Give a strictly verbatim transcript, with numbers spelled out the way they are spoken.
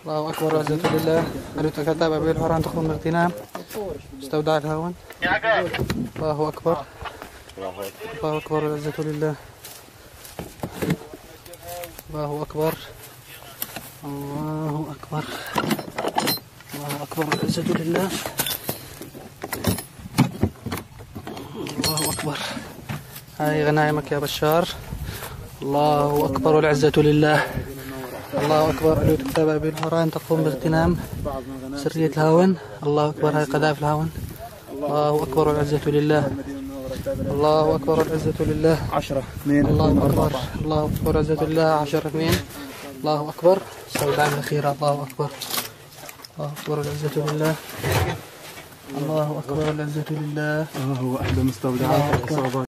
الله أكبر والعزة لله. هل تتابع به الحرام تخرج من اغتنام استودع الهون. الله أكبر. الله أكبر والعزة لله. الله أكبر. الله أكبر. الله أكبر والعزة لله. الله أكبر. هاي غنايمك يا بشار. الله أكبر والعزة لله. الله أكبر. هل تتابع به الحرام تقوم باغتنام سرية الهون. الله أكبر. هاي قذائف الهون. الله أكبر والعزة لله. الله أكبر والعزة لله. عشرة اثنين. الله أكبر. الله أكبر والعزة لله. عشرة اثنين. الله أكبر. استودع الأخيرة. الله أكبر. الله أكبر والعزة لله. الله أكبر والعزة لله. هو أحد المستودعات.